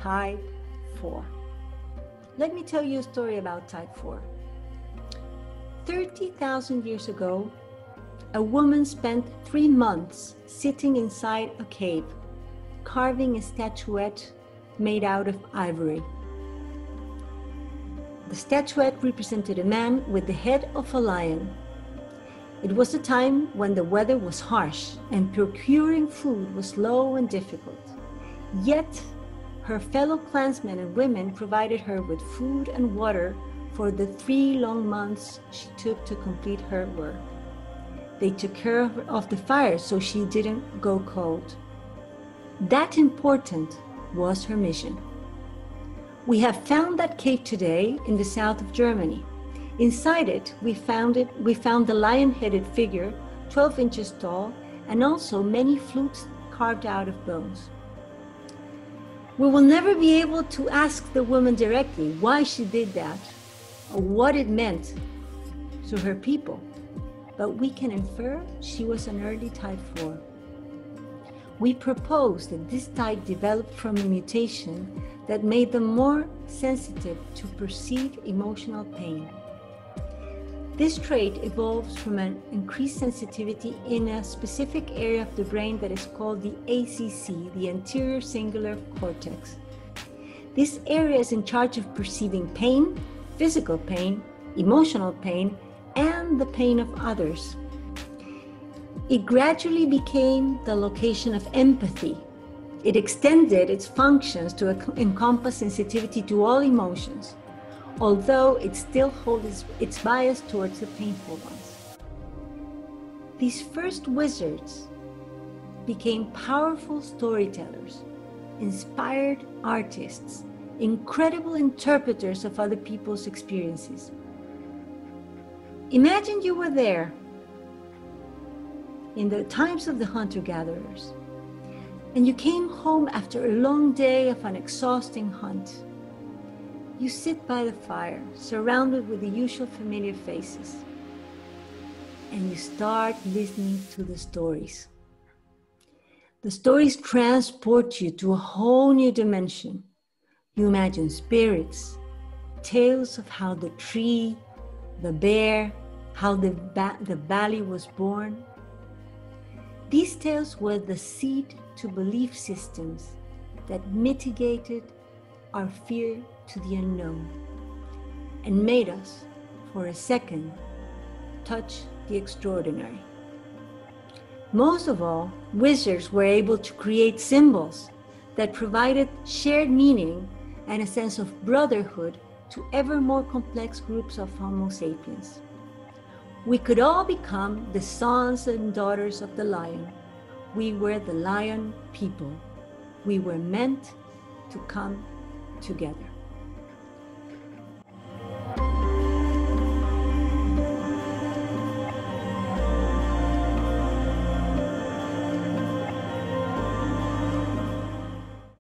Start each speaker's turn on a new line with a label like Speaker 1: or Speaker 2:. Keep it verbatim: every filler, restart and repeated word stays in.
Speaker 1: type four. Let me tell you a story about type four. thirty thousand years ago, a woman spent three months sitting inside a cave, carving a statuette made out of ivory. The statuette represented a man with the head of a lion. It was a time when the weather was harsh and procuring food was slow and difficult. Yet, her fellow clansmen and women provided her with food and water for the three long months she took to complete her work. They took care of the fire so she didn't go cold. That important was her mission. We have found that cave today in the south of Germany. Inside it, we found it, we found the lion-headed figure, twelve inches tall, and also many flutes carved out of bones. We will never be able to ask the woman directly why she did that or what it meant to her people, but we can infer she was an early type four. We propose that this type developed from a mutation that made them more sensitive to perceive emotional pain. This trait evolves from an increased sensitivity in a specific area of the brain that is called the A C C, the anterior cingulate cortex. This area is in charge of perceiving pain, physical pain, emotional pain, and the pain of others. It gradually became the location of empathy. It extended its functions to encompass sensitivity to all emotions, although it still holds its bias towards the painful ones. These first wizards became powerful storytellers, inspired artists, incredible interpreters of other people's experiences. Imagine you were there in the times of the hunter-gatherers, and you came home after a long day of an exhausting hunt. You sit by the fire, surrounded with the usual familiar faces, and you start listening to the stories. The stories transport you to a whole new dimension. You imagine spirits, tales of how the tree, the bear, how the, ba- the valley was born. These tales were the seed to belief systems that mitigated our fear to the unknown and made us, for a second, touch the extraordinary. Most of all, wizards were able to create symbols that provided shared meaning and a sense of brotherhood to ever more complex groups of Homo sapiens. We could all become the sons and daughters of the lion. We were the lion people. We were meant to come together.